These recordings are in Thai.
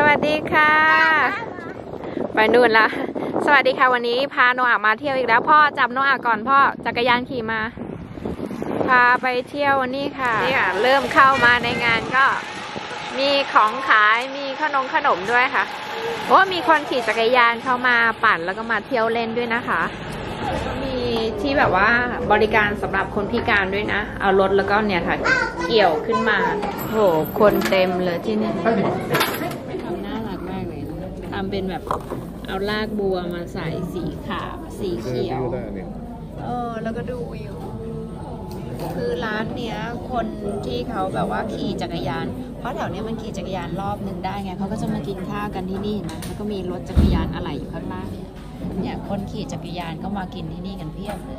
วัสดีค่ะไปนู่นละสวัสดีค่ะวันนี้พาโนอามาเที่ยวอีกแล้วพ่อจับโนอาก่อนพ่อจักรยานขี่มาพาไปเที่ยววันนี้ค่ะนี่ค่ะเริ่มเข้ามาในงานก็มีของขายมีขนมด้วยค่ะโอ้มีคนขี่จักรยานเข้ามาปั่นแล้วก็มาเที่ยวเล่นด้วยนะคะมีที่แบบว่าบริการสำหรับคนพิการด้วยนะเอารถแล้วก็เนี่ยค่ะเกี่ยวขึ้นมาโหคนเต็มเลยที่นี่ทำน่ารักมากเลยนะทำเป็นแบบเอารากบัวมาใส่สีขาวสีเขียวแล้วก็ดูวิวคือร้านเนี้ยคนที่เขาแบบว่าขี่จักรยานเพราะแถวเนี้ยมันขี่จักรยานรอบนึงได้ไงเขาก็จะมากินข้าวกันที่นี่นะแล้วก็มีรถจักรยานอะไรอยู่ข้างล่างเนี่ยคนขี่จักรยานก็มากินที่นี่กันเพียบเลย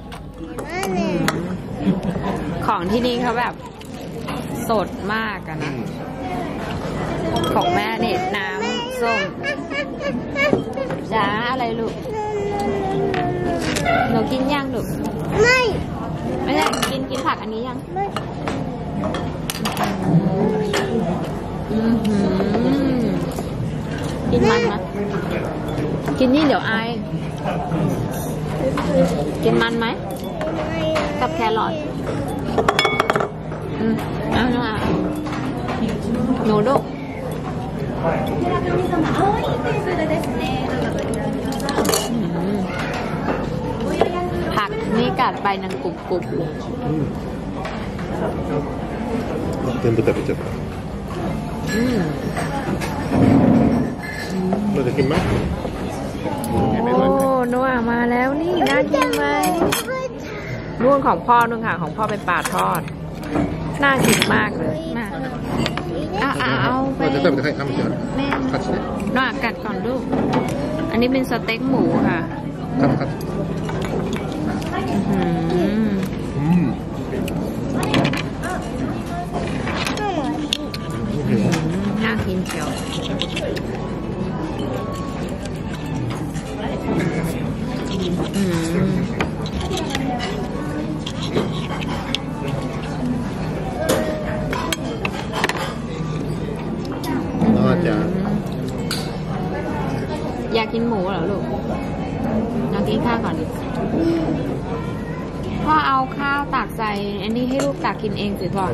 ของที่นี่เขาแบบสดมากกันนะของแม่นี่น้ำส้มจ้าอะไรลูกหนูกินย่างลูกไม่ได้กินผักอันนี้ยังกินมันนะกินนี่เดี๋ยวอายกินมันไหมกับแครอทเอาหน่อยหนูลูกผักนี่กัดไปนังกรุบๆเลย全部食べちゃったเราจะกินไหมโอ้นัวมาแล้วนี่น่ากินไหมนู่นของพ่อนู่นค่ะของพ่อเป็นปลาทอดน่ากินมากเลยมาเอาไปแม่น่ากัดก่อนลูกอันนี้เป็นสเต็กหมูค่ะน่ากินเชียวอยากกินหมูเหรอลูกลองกินข้าวก่อนดิพ่อเอาข้าวตักใส่อันนี้ให้ลูกตักกินเองสิพ่อ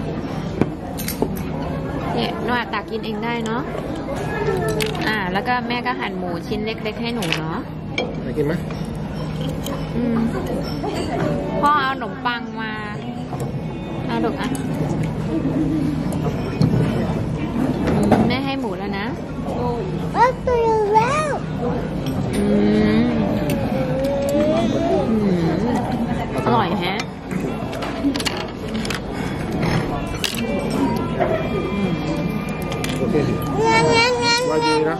เนี่ยหนูตักกินเองได้เนาะแล้วก็แม่ก็หั่นหมูชิ้นเล็กๆให้หนูเนาะอยากกินไหมพ่อเอาขนมปังมาลูกแม่ให้หมูแล้วนะอร่อยแฮะโอเคว่าดีนะ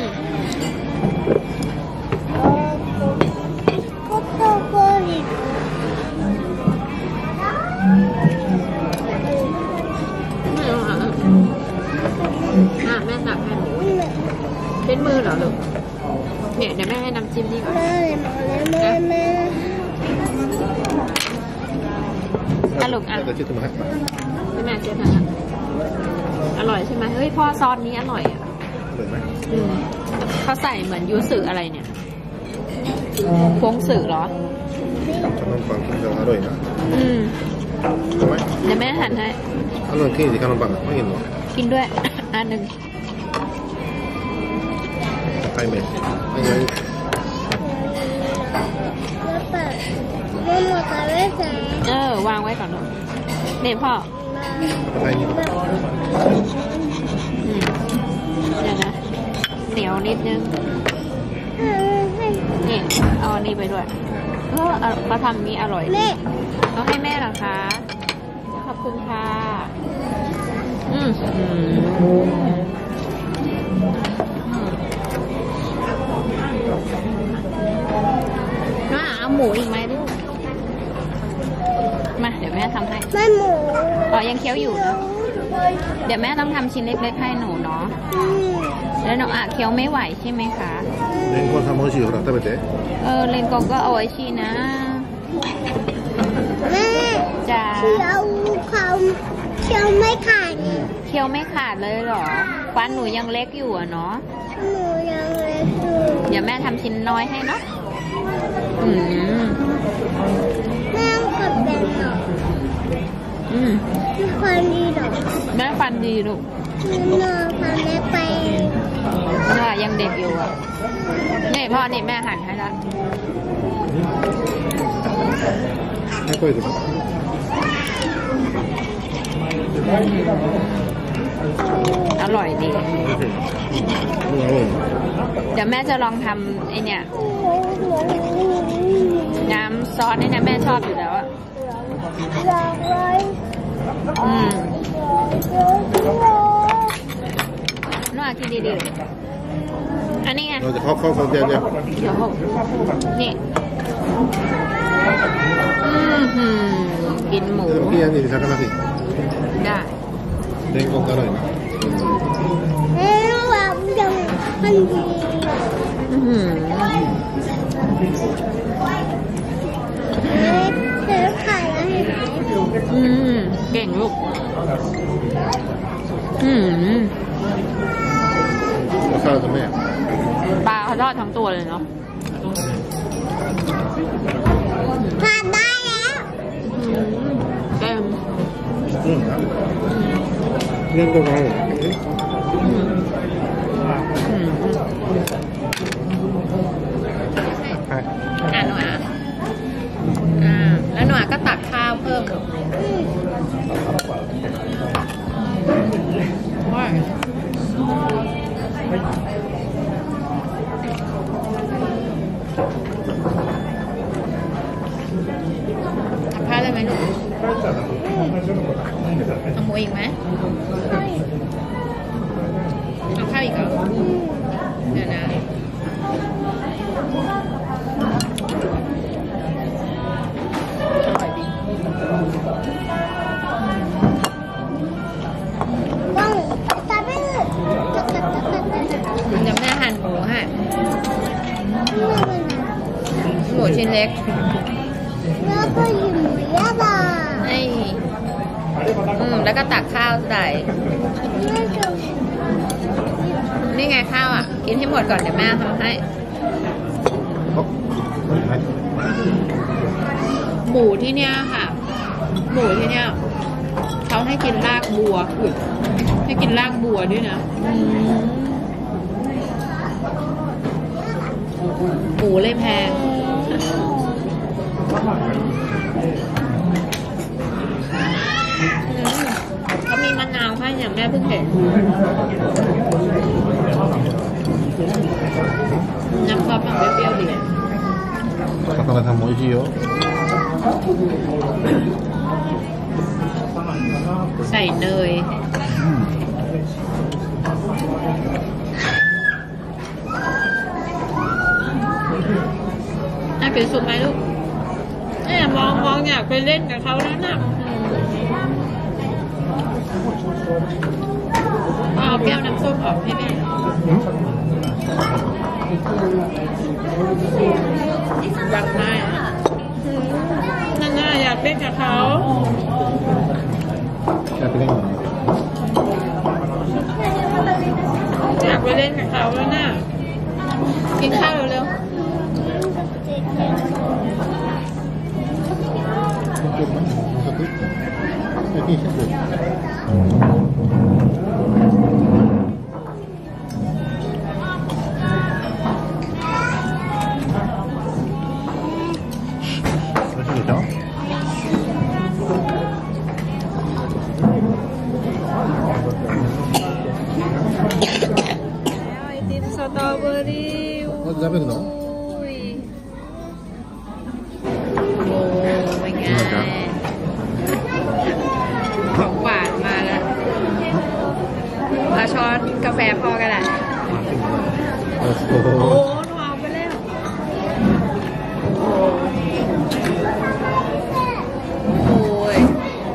แม่ตักให้หมูเป็นมือเหรอลูกเนี่ยเดี๋ยวแม่ให้น้ำจิ้มนี่ก่อนลูกแม่เจ๊ทำอร่อยใช่ไหมเฮ้ยพ่อซอสนี้อร่อยอ่ะเขาใส่เหมือนยูสึอะไรเนี่ยพวงสึเหรอขนมปังกินแล้วอร่อยนะเดี๋ยวแม่หั่นให้อร่อยกินสิขนมปังไม่กินหรอกินด้วยอันหนึ่งใครเม็ดวางไว้ก่อนเนี่ยพ่อเดี๋ยวนะเหนียวนิดนึงนี่เอาอันนี้ไปด้วยเขาทำนี้อร่อยเขาให้แม่เหรอคะขอบคุณค่ะน่าเอาหมูอีกไหมลูกมาเดี๋ยวแม่ทำให้ไม่หมูยังเคี้ยวอยู่นะเดี๋ยวแม่ต้องทำชิ้นเล็กๆให้หนูเนาะแล้วหนูเคี้ยวไม่ไหวใช่ไหมคะเลนโกนทำโมชิเขาทำไปเจ๊เลนโกนก็เอาไว้ชีนะแม่จะเคี้ยวไม่ขาดเคี้ยวไม่ขาดเลยเหรอฟันหนูยังเล็กอยู่อะเนาะหนูยังเล็กอยู่เดี๋ยวแม่ทำชิ้นน้อยให้เนาะแม่กับแบนหรอมีความดีหรอแม่ฟันดีลูกหนูฟันเล็กไปว่ายังเด็กอยู่อ่ะนี่พ่อนี่แม่หั่นให้ละให้กล้วยสิครับอร่อยดีอร่อยเดี๋ยวแม่จะลองทำไอเนี่ยน้ำซอสนี่นะแม่ชอบอยู่แล้วอ่ะอยากไว้นวดกินดีๆอันนี้ไงเราจะเข้าเดียวเดี๋ยวนี่กินหมูพี่อันนี้สักนาทีได้เด้งก็อร่อยนะแบบยังมันดีเธอขายอะไรไหมเก่งลูกข้าวจะแม่ปลาเขาทอดทั้งตัวเลยเนาะทานได้แล้วเต็มเรื่องก็อร่อยหนูแล้วหนูก็ตักข้าวเพิ่มข้าวได้ไหมลูกเอาหมูอีกไหมเอาข้าวอีกเหรอเดี๋ยวนะต้องจับไปเลยเดี๋ยวแม่หั่นหมูให้หมูชิ้นเล็กแล้วก็หยิบหมูย่าบาแล้วก็ตักข้าวใส่ นี่ไงข้าวอ่ะ กินให้หมดก่อนเดี๋ยวแม่ทำให้ หมูที่เนี้ยค่ะ หมูที่เนี้ยเขาให้กินรากบัวให้กินรากบัวด้วยนะหมูเลยแพงเขามีมะนาวให้เนี่ยแม่เพิ่งเห็นน้ำซอสมันเปรี้ยวๆดี魚さんも美味しいよใส่เนยเป็นสุกไหมลูกเนี่ยมองอยากไปเล่นกับเขาแล้วน่ะเอาแก้วน้ำส้มออกให้แม่บังหน้านั่นน่ะอยากเล่นกับเขาอยากไปเล่นกับเขาแล้วน่ะกินข้าวเร็วไอติมสตรอเบอรี่食べるのเป็นไงของหวานมาแล้วเอาช้อนกาแฟพอกันแหละโอ้หนูเอาไปแล้วโอ้ย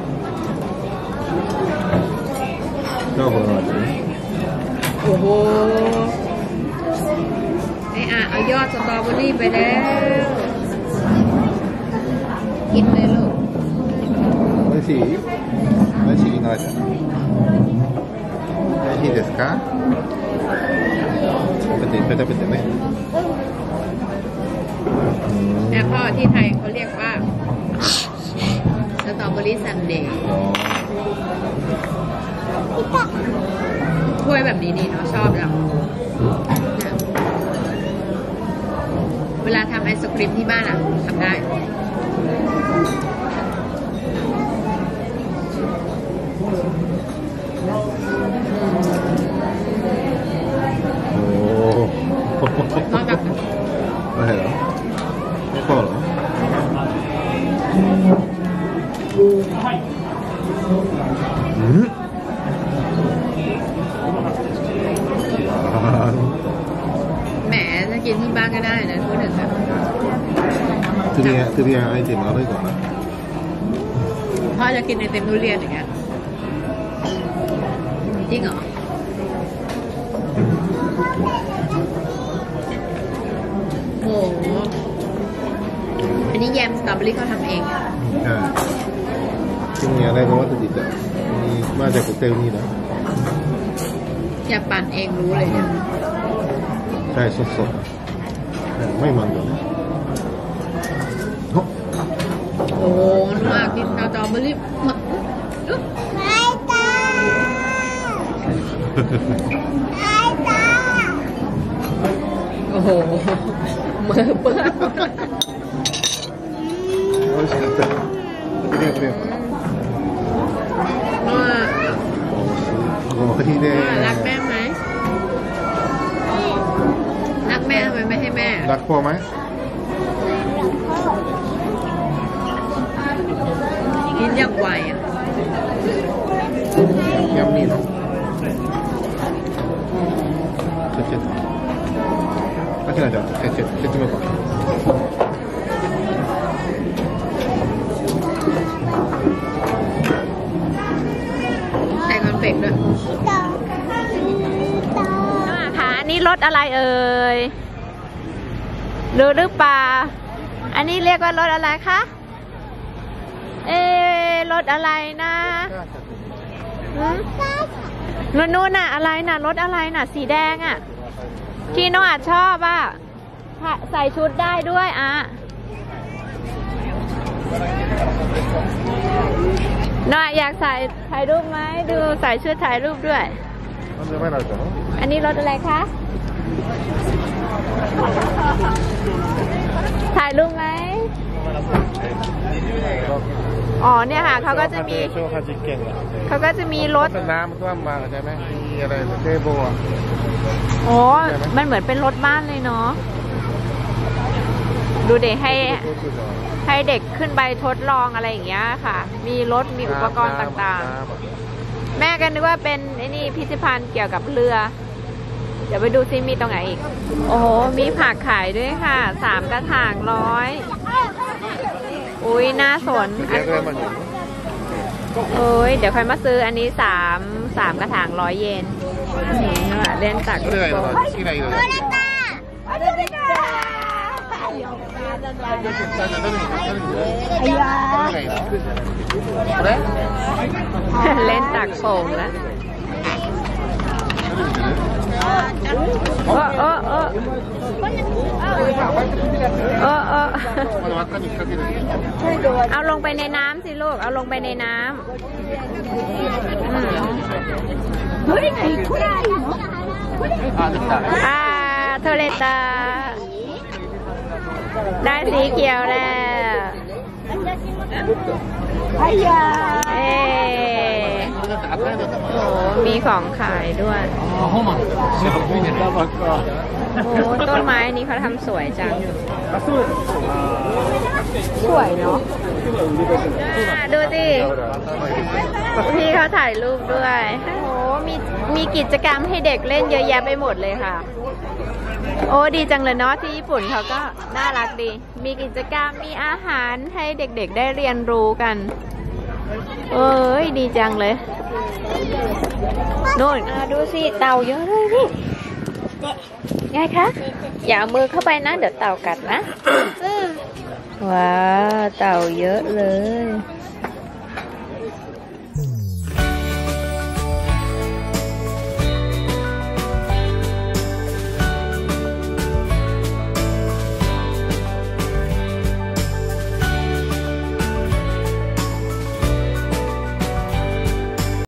โอ้โหเอายอดสตรอเบอรี่ไปแล้วกินเลยลูก美味しいないいですかペタペタねแต่พ่อที่ไทยเขาเรียกว่าสตรอเบอรี่ซันเดย์ถ้วยแบบนี้ดีเนาะชอบจังเวลาทำไอศครีมที่บ้านอ่ะทำได้นอกจากอะไรเหรอไม่พอเหรอแหมจะกินที่บ้านก็ได้นะพูดถึงแบบทุเรียนไอติมอร่อยกว่านะพ่อจะกินไอติมทุเรียนอย่างเงี้ยจริงเหรอโอ้โหอันนี้แยมสตรอเบอรี่เขาทำเองใช่ที่มีอะไรก็วัตถุดิบอ่ะมีมาจากเตลนี่นะอย่าปั่นเองรู้เลยเนี่ยใช่สดๆไม่มันเลยโอ้โหนุ่มกินสตรอเบอรี่ไม่ตาไม่ตาโอ้โหมือเปื้อน美味しかったきれいきれいโอ้ยเนี่ยรักแม่ไหมรักแม่ทำไมไม่ให้แม่รักพ่อไหมกินอย่างไวอ่ะยำนี่เนาะเจ็ดあっちなんじゃ説明かใส่คอนเฟกต์ด้วยค่ะอันนี้รสอะไรเอ่ยรู้หรือเปล่าอันนี้เรียกว่ารสอะไรคะรสอะไรนะนู่นน่ะอะไรน่ะรสอะไรน่ะสีแดงอ่ะที่น้องอาจชอบอ่ะใส่ชุดได้ด้วยอ่ะน้องอยากใส่ถ่ายรูปไหมดูใส่ชุดถ่ายรูปด้วยอันนี้รสอะไรคะถ่ายรูปไหมอ๋อเนี่ยค่ะเขาก็จะมีรถน้ำท่วมมาใช่ไหมมีอะไรเทโบอ่ะโอ้มันเหมือนเป็นรถบ้านเลยเนาะดูเด็กให้เด็กขึ้นไปทดลองอะไรอย่างเงี้ยค่ะมีรถมีอุปกรณ์ต่างๆแม่กันนึกว่าเป็นไอ้นี่พิพิธภัณฑ์เกี่ยวกับเรือเดี๋ยวไปดูซิมีตรงไหนอีกโอ้โหมีผักขายด้วยค่ะ3 กระถาง100อุ้ยน่าสนเอ้ยเดี๋ยวค่อยมาซื้ออันนี้3 กระถาง100 เยนเล่นตักโเล่นตักโป่งแล้วเอาลงไปในน้ำสิลูกเอาลงไปในน้ำโทเลตาได้สีเขียวแล้วมีของขายด้วยโอ้ต้นไม้นี้เขาทำสวยจังสวยเนาะดูสิพี่เขาถ่ายรูปด้วยโอ้มีกิจกรรมให้เด็กเล่นเยอะแยะไปหมดเลยค่ะโอ้ดีจังเลยเนาะที่ญี่ปุ่นเขาก็น่ารักดีมีกิจกรรมมีอาหารให้เด็กๆได้เรียนรู้กันเอ้ยดีจังเลยนู่นดูสิเต่าเยอะเลยนี่ไงคะอย่าเอามือเข้าไปนะเดี๋ยวเต่ากัดนะว้าวเต่าเยอะเลย